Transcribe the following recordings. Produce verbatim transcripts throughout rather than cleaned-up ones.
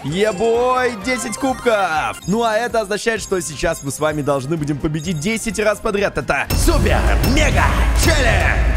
Ебой, десять кубков. Ну а это означает, что сейчас мы с вами должны будем победить десять раз подряд. Это супер-мега-челлендж.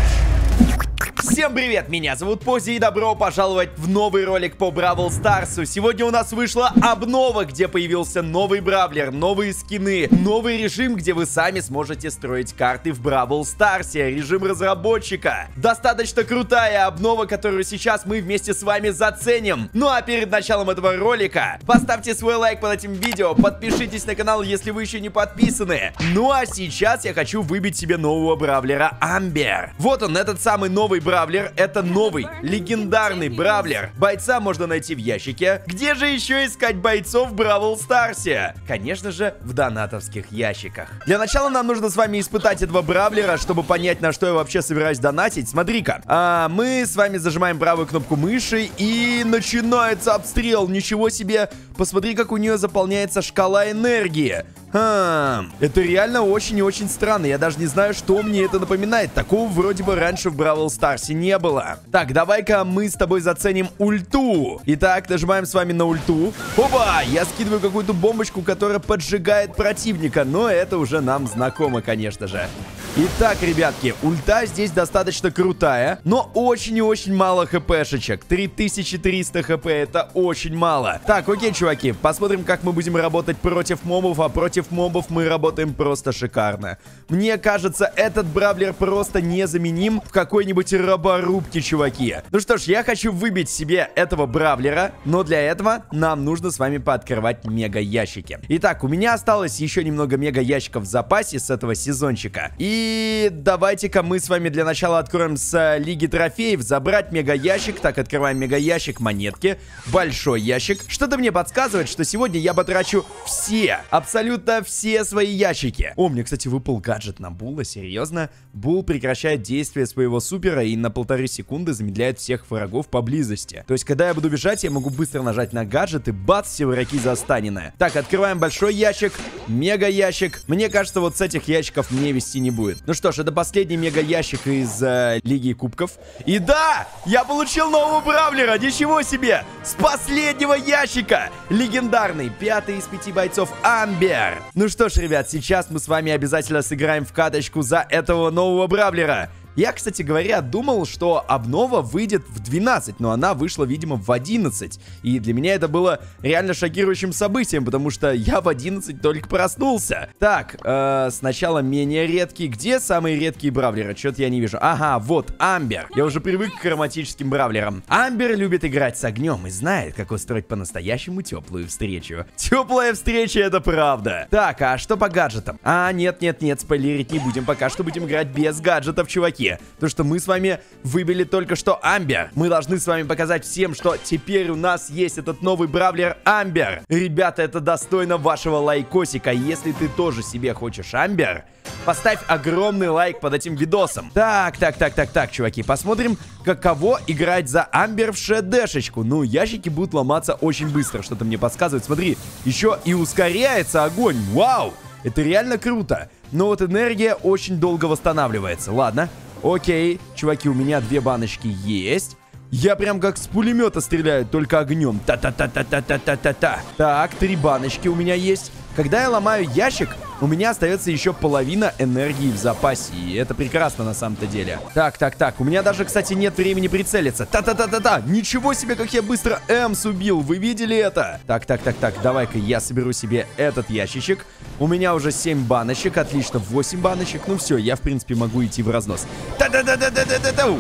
Всем привет, меня зовут Пози и добро пожаловать в новый ролик по Бравл Старсу. Сегодня у нас вышла обнова, где появился новый бравлер, новые скины, новый режим, где вы сами сможете строить карты в Бравл Старсе, режим разработчика. Достаточно крутая обнова, которую сейчас мы вместе с вами заценим. Ну а перед началом этого ролика поставьте свой лайк под этим видео, подпишитесь на канал, если вы еще не подписаны. Ну а сейчас я хочу выбить себе нового бравлера Амбер. Вот он, этот самый новый бравлер. Это новый, легендарный бравлер. Бойца можно найти в ящике. Где же еще искать бойцов в Бравл Старсе? Конечно же, в донатовских ящиках. Для начала нам нужно с вами испытать этого бравлера, чтобы понять, на что я вообще собираюсь донатить. Смотри-ка, а, мы с вами зажимаем правую кнопку мыши, и начинается обстрел. Ничего себе! Посмотри, как у нее заполняется шкала энергии. Хм, это реально очень и очень странно. Я даже не знаю, что мне это напоминает. Такого вроде бы раньше в Бравл Старсе не было. Так, давай-ка мы с тобой заценим ульту. Итак, нажимаем с вами на ульту. Опа! Я скидываю какую-то бомбочку, которая поджигает противника. Но это уже нам знакомо, конечно же. Итак, ребятки, ульта здесь достаточно крутая, но очень и очень мало хпшечек. три тысячи триста хп, это очень мало. Так, окей, чуваки, посмотрим, как мы будем работать против мобов, а против мобов мы работаем просто шикарно. Мне кажется, этот бравлер просто незаменим в какой-нибудь роборубке, чуваки. Ну что ж, я хочу выбить себе этого бравлера, но для этого нам нужно с вами пооткрывать мега-ящики. Итак, у меня осталось еще немного мега-ящиков в запасе с этого сезончика. И И давайте-ка мы с вами для начала откроем с Лиги Трофеев. Забрать мега-ящик. Так, открываем мега-ящик, монетки. Большой ящик. Что-то мне подсказывает, что сегодня я потрачу все, абсолютно все свои ящики. О, мне, кстати, выпал гаджет на Булла. Серьезно? Булл прекращает действие своего супера и на полторы секунды замедляет всех врагов поблизости. То есть, когда я буду бежать, я могу быстро нажать на гаджет и бац, все враги застанены. Так, открываем большой ящик, мега-ящик. Мне кажется, вот с этих ящиков мне вести не будет. Ну что ж, это последний мега-ящик из э, Лиги Кубков. И да, я получил нового бравлера, ничего себе! С последнего ящика! Легендарный, пятый из пяти бойцов Амбер. Ну что ж, ребят, сейчас мы с вами обязательно сыграем в каточку за этого нового бравлера. Я, кстати говоря, думал, что обнова выйдет в двенадцать, но она вышла, видимо, в одиннадцать. И для меня это было реально шокирующим событием, потому что я в одиннадцать только проснулся. Так, э, сначала менее редкий. Где самые редкие бравлеры? Что-то я не вижу. Ага, вот, Амбер. Я уже привык к ароматическим бравлерам. Амбер любит играть с огнем и знает, как устроить по-настоящему теплую встречу. Теплая встреча, это правда. Так, а что по гаджетам? А, нет-нет-нет, спойлерить не будем. Пока что будем играть без гаджетов, чуваки. То, что мы с вами выбили только что Амбер. Мы должны с вами показать всем, что теперь у нас есть этот новый бравлер Амбер. Ребята, это достойно вашего лайкосика. Если ты тоже себе хочешь Амбер, поставь огромный лайк под этим видосом. Так, так, так, так, так, чуваки, посмотрим, каково играть за Амбер в шедешечку. Ну, ящики будут ломаться очень быстро, что-то мне подсказывает. Смотри, еще и ускоряется огонь. Вау, это реально круто. Но вот энергия очень долго восстанавливается. Ладно. Окей, чуваки, у меня две баночки есть. Я прям как с пулемета стреляю, только огнем. Та-та-та-та-та-та-та-та-та. Так, три баночки у меня есть. Когда я ломаю ящик, у меня остается еще половина энергии в запасе. И это прекрасно на самом-то деле. Так, так, так. У меня даже, кстати, нет времени прицелиться. Та-та-та-та-та. Ничего себе, как я быстро Эмс убил. Вы видели это? Так, так, так, так. Давай-ка я соберу себе этот ящичек. У меня уже семь баночек. Отлично, восемь баночек. Ну все, я, в принципе, могу идти в разнос. Та-та-та-та-та-та-та-та.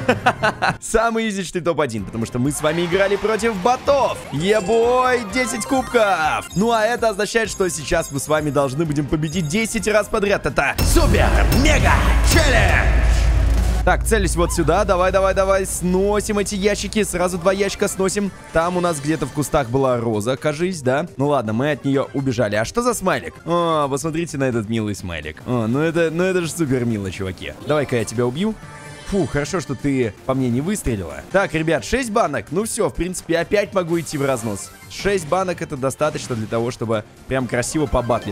Самый изичный топ один, потому что мы с вами играли против ботов. Ебой, десять кубков. Ну а это означает, что сейчас мы с вами должны будем победить десять раз подряд. Это супер-мега-челлендж. Так, целюсь вот сюда. Давай, давай, давай. Сносим эти ящики. Сразу два ящика сносим. Там у нас где-то в кустах была роза, кажись, да? Ну ладно, мы от нее убежали. А что за смайлик? О, посмотрите на этот милый смайлик. О, ну это, ну это же супер мило, чуваки. Давай-ка я тебя убью. Фу, хорошо, что ты по мне не выстрелила. Так, ребят, шесть банок. Ну все, в принципе, опять могу идти в разнос. шесть банок это достаточно для того, чтобы прям красиво побатлиться.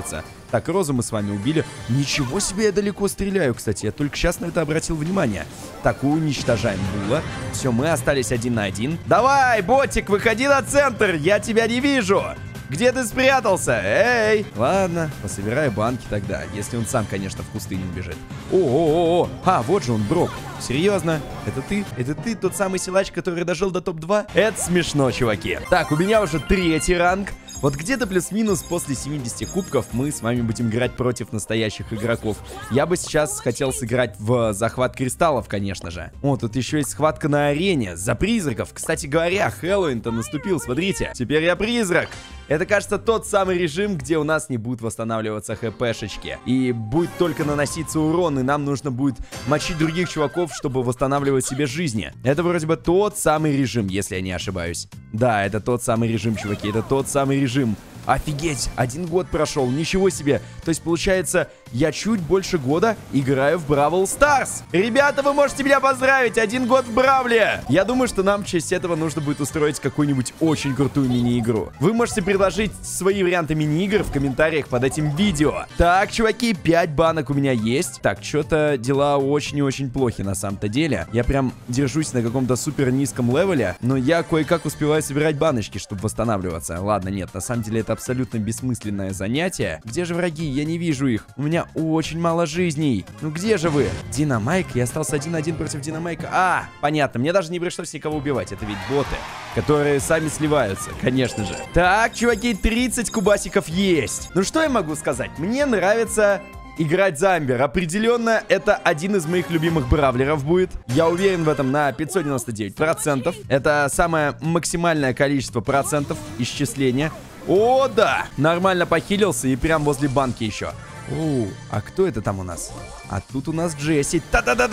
Так, Розу мы с вами убили. Ничего себе, я далеко стреляю, кстати. Я только сейчас на это обратил внимание. Так, уничтожаем Була. Все, мы остались один на один. Давай, ботик, выходи на центр. Я тебя не вижу. Где ты спрятался? Эй! Ладно, пособираю банки тогда. Если он сам, конечно, в пустыню убежит. О-о-о-о! А, вот же он, Брок. Серьезно? Это ты? Это ты тот самый силач, который дожил до топ два? Это смешно, чуваки. Так, у меня уже третий ранг. Вот где-то плюс-минус после семидесяти кубков мы с вами будем играть против настоящих игроков. Я бы сейчас хотел сыграть в захват кристаллов, конечно же. О, тут еще есть схватка на арене за призраков. Кстати говоря, Хэллоуин-то наступил, смотрите. Теперь я призрак. Это, кажется, тот самый режим, где у нас не будут восстанавливаться хпшечки. И будет только наноситься урон, и нам нужно будет мочить других чуваков, чтобы восстанавливать себе жизни. Это вроде бы тот самый режим, если я не ошибаюсь. Да, это тот самый режим, чуваки, это тот самый режим. Офигеть, один год прошел, ничего себе. То есть, получается, я чуть больше года играю в Бравл Старс. Ребята, вы можете меня поздравить, один год в Бравле. Я думаю, что нам в честь этого нужно будет устроить какую-нибудь очень крутую мини-игру. Вы можете предложить свои варианты мини-игр в комментариях под этим видео. Так, чуваки, пять банок у меня есть. Так, что-то дела очень и очень плохи на самом-то деле. Я прям держусь на каком-то супер низком левеле, но я кое-как успеваю собирать баночки, чтобы восстанавливаться. Ладно, нет, на самом деле это абсолютно бессмысленное занятие. Где же враги? Я не вижу их. У меня очень мало жизней. Ну где же вы? Динамайк? Я остался один-один против Динамайка. А, понятно. Мне даже не пришлось никого убивать. Это ведь боты, которые сами сливаются, конечно же. Так, чуваки, тридцать кубасиков есть. Ну что я могу сказать? Мне нравится играть за Амбер. Определенно, это один из моих любимых бравлеров будет. Я уверен в этом на пятьсот девяносто девять процентов. Это самое максимальное количество процентов исчисления. О, да! Нормально похилился и прям возле банки еще. О, а кто это там у нас? А тут у нас Джесси.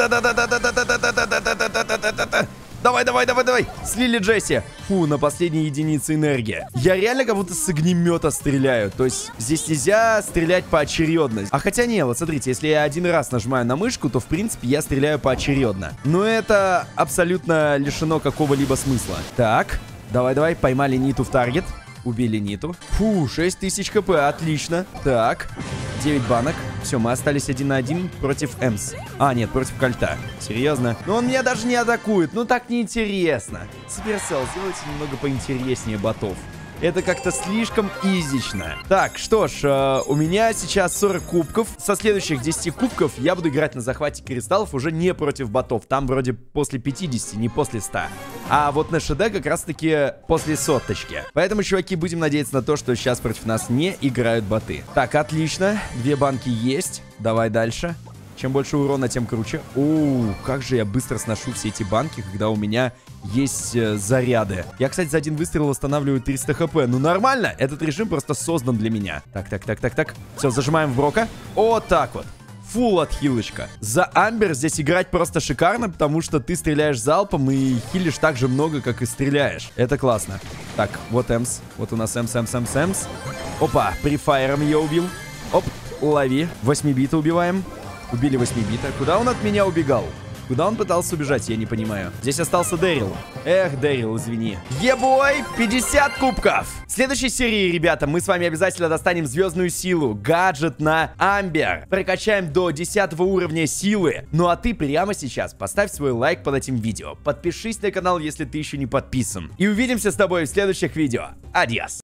Давай, давай, давай, давай. Слили Джесси. Фу, на последней единице энергии. Я реально как будто с огнемета стреляю. То есть здесь нельзя стрелять поочередно. А хотя не, вот смотрите, если я один раз нажимаю на мышку, то в принципе я стреляю поочередно. Но это абсолютно лишено какого-либо смысла. Так, давай, давай, поймали Ниту в таргет. Убили Ниту. Фу, шесть тысяч хп, отлично. Так, девять банок. Все, мы остались один на один против Эмс. А, нет, против Кольта. Серьезно? Но он меня даже не атакует. Ну так неинтересно. Суперселл, сделайте немного поинтереснее ботов. Это как-то слишком изично. Так, что ж, э, у меня сейчас сорок кубков. Со следующих десяти кубков я буду играть на захвате кристаллов уже не против ботов. Там вроде после пятидесяти, не после ста. А вот на ШД как раз-таки после соточки. Поэтому, чуваки, будем надеяться на то, что сейчас против нас не играют боты. Так, отлично. Две банки есть. Давай дальше. Чем больше урона, тем круче. Оу, как же я быстро сношу все эти банки, когда у меня есть э, заряды. Я, кстати, за один выстрел восстанавливаю триста хп. Ну, нормально. Этот режим просто создан для меня. Так, так, так, так, так. Все, зажимаем в Брока. Вот так вот. Фул отхилочка. За Амбер здесь играть просто шикарно, потому что ты стреляешь залпом и хилишь так же много, как и стреляешь. Это классно. Так, вот Эмс. Вот у нас Эмс, Эмс, Эмс, Эмс. Опа, прифайром ее убил. Оп, лови. Восьмибита убиваем. Убили восьмибита. Куда он от меня убегал? Куда он пытался убежать, я не понимаю. Здесь остался Дэрил. Эх, Дэрил, извини. Ебой, пятьдесят кубков. В следующей серии, ребята, мы с вами обязательно достанем звездную силу. Гаджет на Амбер. Прокачаем до десятого уровня силы. Ну а ты прямо сейчас поставь свой лайк под этим видео. Подпишись на канал, если ты еще не подписан. И увидимся с тобой в следующих видео. Адьос.